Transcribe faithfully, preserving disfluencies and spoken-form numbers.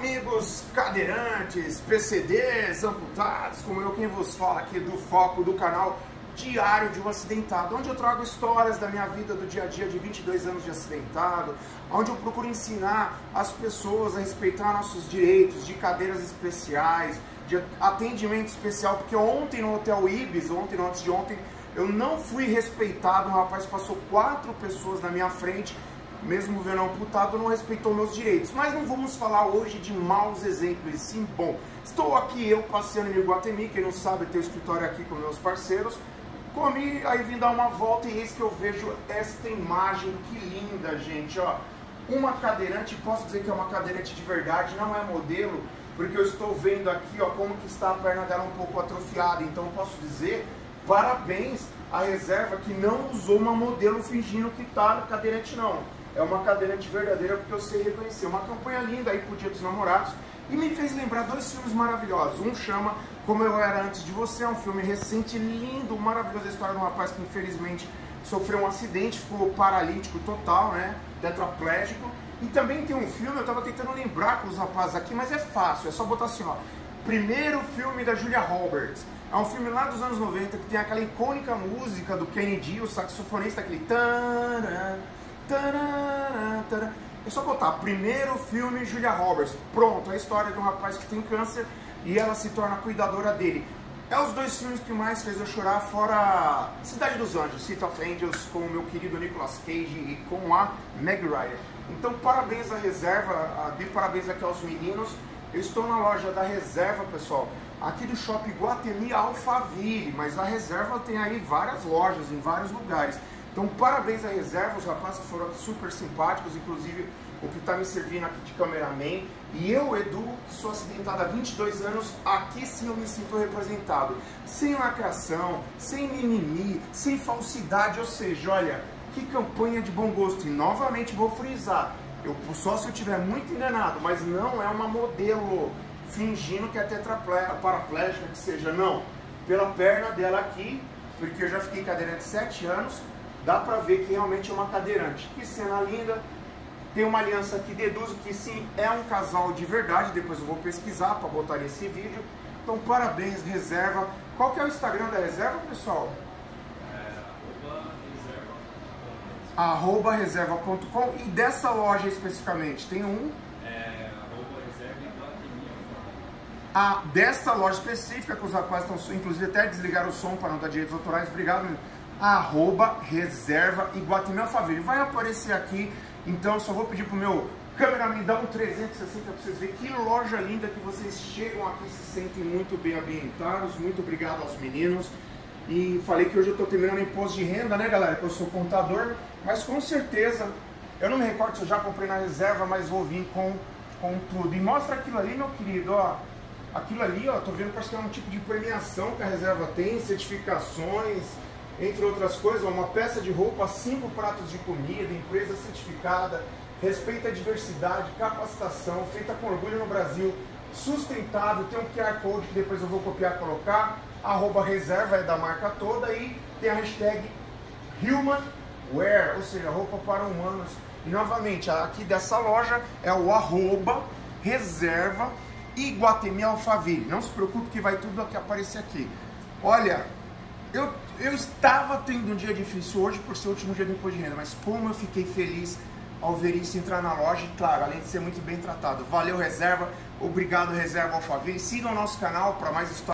amigos cadeirantes, P C Ds, amputados, como eu quem vos fala aqui do foco do canal Diário de um Acidentado, onde eu trago histórias da minha vida do dia a dia de vinte e dois anos de acidentado, onde eu procuro ensinar as pessoas a respeitar nossos direitos de cadeiras especiais, de atendimento especial, porque ontem no Hotel Ibis, ontem, não, antes de ontem, eu não fui respeitado. Um rapaz passou quatro pessoas na minha frente, mesmo vendo amputado, não respeitou meus direitos. Mas não vamos falar hoje de maus exemplos, sim, bom. Estou aqui eu passeando em Iguatemi, quem não sabe, tem um escritório aqui com meus parceiros. Comi, aí vim dar uma volta e eis que eu vejo esta imagem, que linda, gente, ó. Uma cadeirante, posso dizer que é uma cadeirante de verdade, não é modelo, porque eu estou vendo aqui, ó, como que está a perna dela um pouco atrofiada. Então posso dizer, parabéns à reserva que não usou uma modelo fingindo que tá cadeirante, não. É uma cadeirante verdadeira, porque eu sei reconhecer. Uma campanha linda aí pro Dia dos Namorados. E me fez lembrar dois filmes maravilhosos. Um chama Como Eu Era Antes de Você, é um filme recente, lindo, maravilhoso. A história de um rapaz que infelizmente sofreu um acidente, ficou paralítico total, né? Tetraplégico. E também tem um filme, eu tava tentando lembrar com os rapazes aqui, mas é fácil, é só botar assim, ó. Primeiro filme da Julia Roberts. É um filme lá dos anos noventa que tem aquela icônica música do Kennedy, o saxofonista, aquele... Taran, taran, taran. É só botar, primeiro filme Julia Roberts, pronto, a história de um rapaz que tem câncer e ela se torna cuidadora dele. É os dois filmes que mais fez eu chorar, fora Cidade dos Anjos, City of Angels, com o meu querido Nicolas Cage e com a Meg Ryan. Então parabéns à reserva, dê parabéns aqui aos meninos. Eu estou na loja da reserva, pessoal, aqui do Shopping Iguatemi Alphaville, mas a reserva tem aí várias lojas em vários lugares. Então, parabéns à reserva, os rapazes que foram aqui super simpáticos, inclusive o que está me servindo aqui de cameraman. E eu, Edu, que sou acidentado há vinte e dois anos, aqui sim eu me sinto representado. Sem lacração, sem mimimi, sem falsidade, ou seja, olha, que campanha de bom gosto. E novamente vou frisar, eu, só se eu estiver muito enganado, mas não é uma modelo fingindo que é tetraplégica, paraplégica, que seja, não. Pela perna dela aqui, porque eu já fiquei cadeirante sete anos, dá pra ver que realmente é uma cadeirante. Que cena linda. Tem uma aliança aqui, deduzo que sim, é um casal de verdade. Depois eu vou pesquisar para botar nesse vídeo. Então parabéns, reserva. Qual que é o Instagram da reserva, pessoal? É, arroba reserva ponto com. E dessa loja especificamente, tem um? É, arroba reserva Iguatemi. Ah, desta loja específica, que os rapazes estão, inclusive até desligaram o som para não dar direitos autorais. Obrigado, meu. Arroba reserva Iguatemi Alphaville. Vai aparecer aqui, então só vou pedir pro meu cameraman dar um trezentos e sessenta para vocês verem que loja linda, que vocês chegam aqui e se sentem muito bem ambientados. Muito obrigado aos meninos. E falei que hoje eu tô terminando imposto de renda, né, galera, que eu sou contador, mas com certeza, eu não me recordo se eu já comprei na reserva, mas vou vir com, com tudo. E mostra aquilo ali, meu querido, ó. Aquilo ali, ó, tô vendo, parece que é um tipo de premiação que a reserva tem, certificações, entre outras coisas, uma peça de roupa, cinco pratos de comida, empresa certificada, respeita a diversidade, capacitação, feita com orgulho no Brasil, sustentável, tem um Q R Code que depois eu vou copiar e colocar, arroba reserva é da marca toda, e tem a hashtag Human Wear, ou seja, roupa para humanos. E novamente, aqui dessa loja é o arroba reserva Iguatemi Alphaville. Não se preocupe que vai tudo aqui aparecer aqui. Olha, Eu, eu estava tendo um dia difícil hoje por ser o último dia do imposto de renda, mas como eu fiquei feliz ao ver isso entrar na loja, e claro, além de ser muito bem tratado. Valeu, reserva, obrigado, reserva Alphaville. Sigam o nosso canal para mais histórias.